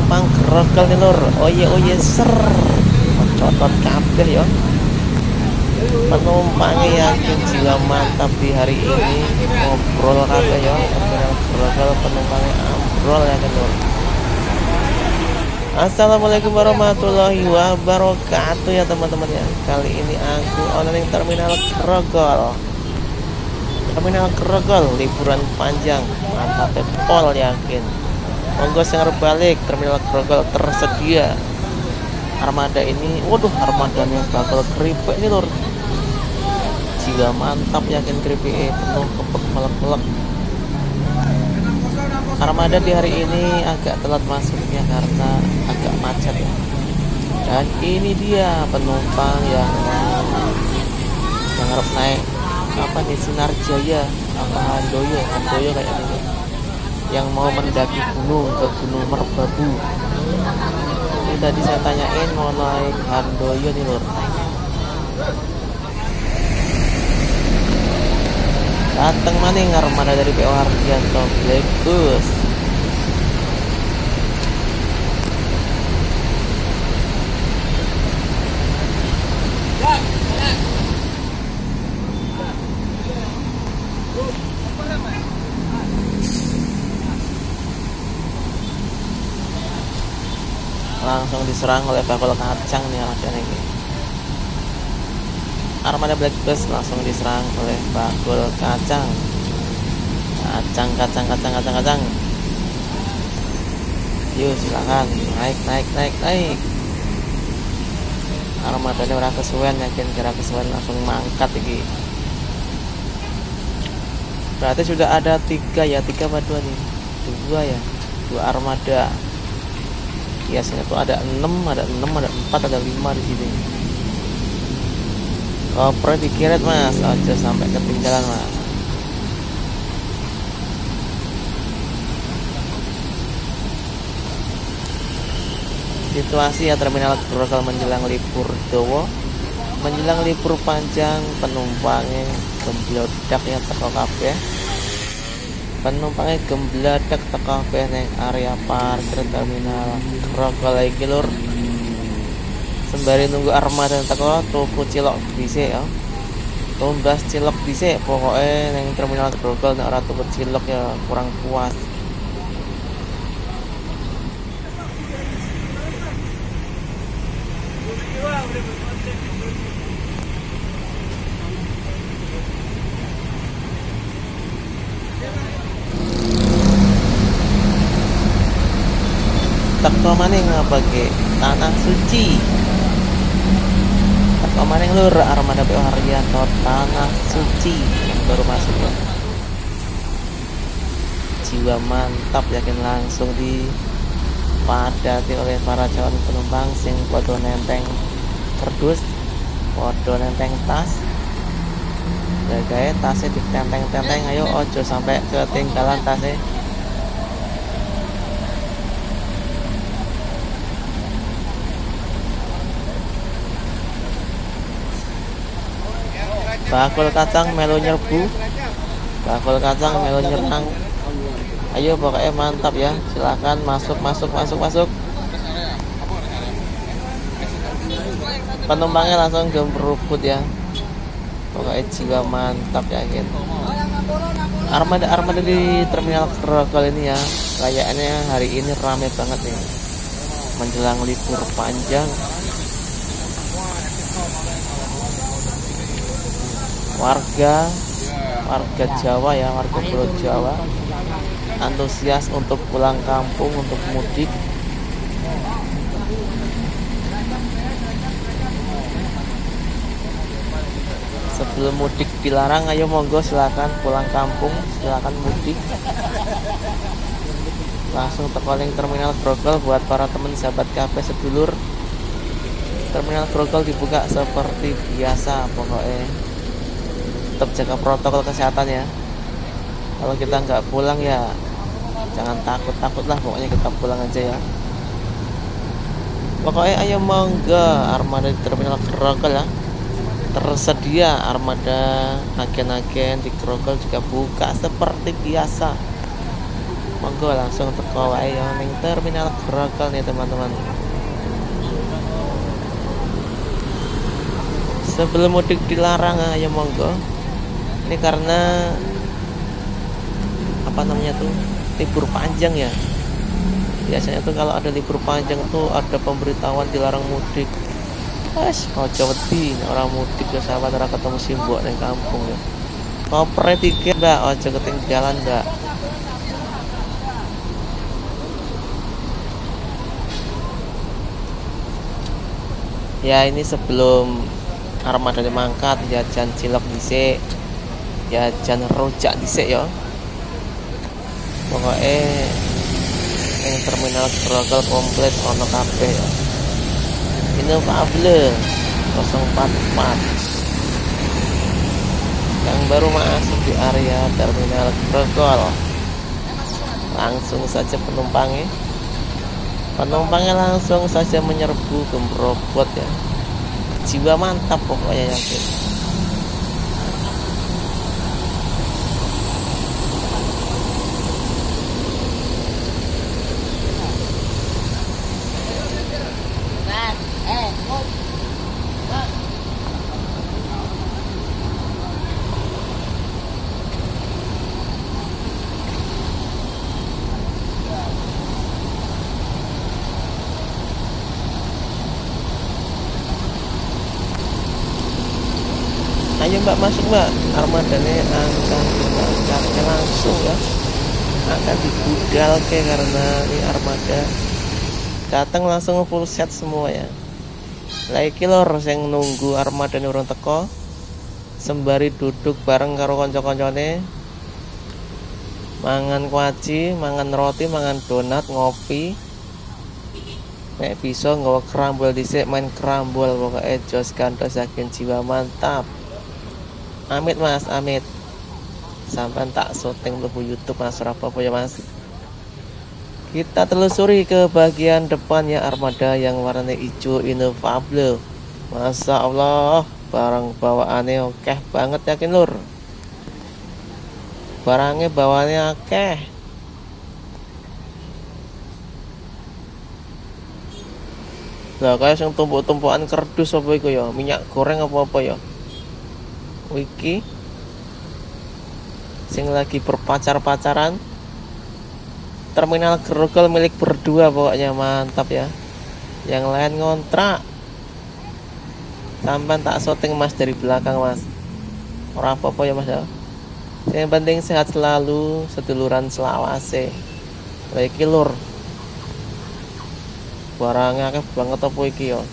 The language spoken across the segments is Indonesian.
penumpang Grogol nih lur. Oye ser mencotot kabeh ya. Penumpangnya yakin jiwa mantap di hari ini, ngobrol kabeh ya. Terminal Grogol penumpangnya ambrol ya kan lur. Assalamualaikum warahmatullahi wabarakatuh ya teman-teman ya. Kali ini aku online terminal Grogol. Terminal Grogol liburan panjang, mantap pol yakin. Monggo sing arep balik terminal Grogol tersedia. Armada ini, waduh armadanya bakal keripik nih lur. Jiwa mantap yakin keripik penuh kepek melek-melek. Armada di hari ini agak telat masuknya karena agak macet ya. Dan ini dia penumpang yang harap naik apa nih, Sinarjaya apa Handoyo kayak ini, yang mau mendaki gunung ke Gunung Merbabu. Ini tadi saya tanyain mau naik Handoyo nih lur. Dateng maning armada dari PO Hardianto Black Bus. Langsung diserang oleh bakul kacang nih armada ini. Armada Black Bus langsung diserang oleh bakul kacang. Kacang. Yuk silakan naik. Armadanya ora kesuwen, yakin kira kesuwen langsung mangkat iki. Berarti sudah ada 3 ya, 3 apa 2 nih? 2 ya. 2 armada. Biasanya tuh ada 6, ada 4, ada 5 di sini. Koper dikiret mas, aja sampai ketinggalan mas. Situasi ya terminal Grogol menjelang libur dawa, menjelang libur panjang, penumpangnya gemblodak ya teko kabeh. Penumpangnya gemblodak teko kabeh neng area parkir terminal Grogol iki lur. Sembari nunggu armada teko tuku cilok dhisik ya. Tumbas cilok dhisik pokoknya neng terminal Grogol nek ora tuku cilok ya kurang puas. Teko maning bagi tanah suci. Teko maning lur armada PO Hardianto tanah suci yang baru masuk ya. Jiwa mantap yakin langsung dipadati oleh para calon penumpang sing padha nenteng kerdus, padha nenteng tas. Ya guys, tasnya ditenteng-tenteng, ayo ojo sampai ketinggalan tasnya. Bakul kacang melu nyerbu, bakul kacang melu nyerang. Ayo pokoknya mantap ya, silakan masuk. Penumpangnya langsung gembrukut ya, pokoknya jiwa mantap yakin. Armada di terminal Grogol ini ya, kayaknya hari ini rame banget nih menjelang libur panjang. Warga Jawa ya, warga Pulau Jawa antusias untuk pulang kampung, untuk mudik. Sebelum mudik dilarang, ayo monggo silakan pulang kampung, silakan mudik. Langsung tekoling terminal Grogol buat para teman sahabat kafe sedulur. Terminal Grogol dibuka seperti biasa pokoknya. Tetap jaga protokol kesehatan ya. Kalau kita nggak pulang ya jangan takut lah, pokoknya kita pulang aja ya. Pokoknya ayo monggo armada di terminal Grogol ya. Tersedia armada agen-agen di Grogol juga buka seperti biasa. Monggo langsung teko wae ya ning terminal Grogol nih teman-teman. Sebelum mudik dilarang ayo monggo. Ini karena apa namanya tuh, libur panjang ya. Biasanya tuh kalau ada libur panjang tuh ada pemberitahuan dilarang mudik. Wes ojo wedi orang mudik ya sahabat, ora ketemu simbok ning kampung ya. Kopre tiket Mbak, ojo ketinggalan Mbak. Ya ini sebelum armada mangkat jajan cilok dhisik, jajan rujak dhisik ya. Pokoknya yang terminal Grogol komplit ono kabeh ya. Inovable 044 yang baru masuk di area terminal Grogol. Langsung saja penumpangnya langsung saja menyerbu gembrobot ya. Jiwa mantap pokoknya yakin. Ayo Mbak masuk Mbak, armadanya akan diangkatnya langsung ya, akan digudal ke karena ini armada datang langsung full set semua ya. Lagi lor yang nunggu armada ini urung teko sembari duduk bareng karo konco-koncone mangan kuaci, mangan roti, mangan donat, ngopi. Nek bisa nggawa kerambol dhisik, main kerambol pokoknya jos gantos yakin jiwa mantap. Amit Mas, amit. Sampai tak syuting lebu YouTube Mas, apa ya Mas. Kita telusuri ke bagian depannya armada yang warnanya hijau Inovable. Masya Allah, barang bawaannya oke banget yakin lur. Barangnya bawaannya oke. Lah kayak yang tumpuk-tumpukan kerdus apa itu ya, minyak goreng apa ya. Wiki sing lagi berpacar-pacaran, terminal Grogol milik berdua pokoknya mantap ya. Yang lain ngontrak. Sampai tak syuting Mas dari belakang Mas. Ora apa-apa ya Mas ya. Yang penting sehat selalu, seduluran selawase. Iki lur. Barangnya akeh banget apa iki ya.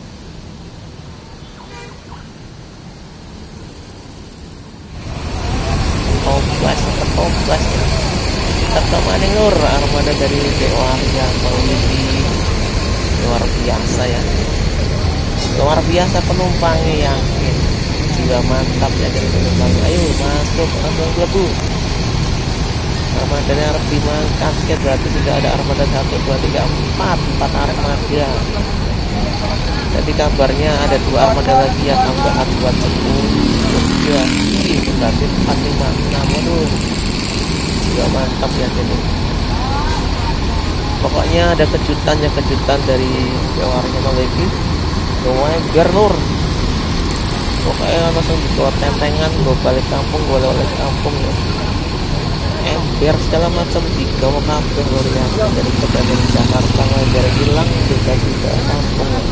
Toplas tetap maning lur, armada dari Dewarja Maulidi luar biasa ya, luar biasa penumpangnya yakin, jiwa mantap ya dari penumpang. Ayo masuk langsung lebu. Armadanya harus dimangkat ya, berarti sudah ada armada 1, 2, 3, 4 armada. Jadi kabarnya ada 2 armada lagi yang tambahan buat 10 3 berarti 4, 5, 6 aduh juga mantap ya jadi. Pokoknya ada kejutan dari Dewarnya lagi biar lur. Pokoknya langsung dibawa tempengan, gue balik kampung, gue oleh kampung ya. Ember segala macam digawa kabeh luar biasa dari kota dari Jakarta biar hilang juga kampung ya.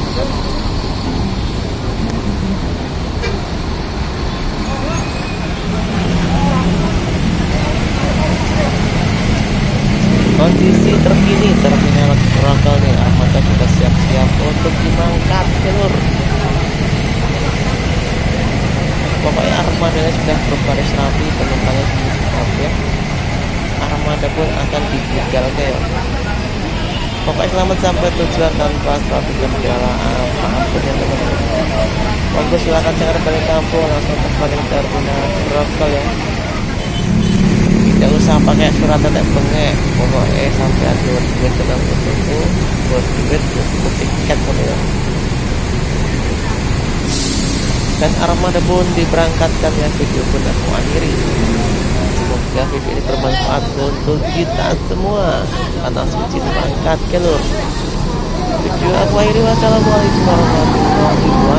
Kondisi terkini terminal Grogol nih, armada sudah siap-siap untuk dimangkat lur. Pokoknya armadanya sudah berbaris rapi, penumpangnya siap ya. Armada pun akan dibugal ya. Pokoknya selamat sampai tujuan tanpa suatu kendala apapun ya teman-teman. Monggo silakan jangan balik kampung, langsung terbalik terminal Grogol ya. Tidak usah pakai surat tetek bengek, pokoknya sampai duit dengan itu buat duit untuk tiket ya. Dan armada pun diberangkatkan ya, video pun aku akhiri. Semoga semoga video ini bermanfaat untuk kita semua. Anak suci berangkat ke lur. Video aku akhiri, wassalamualaikum warahmatullahi wabarakatuh.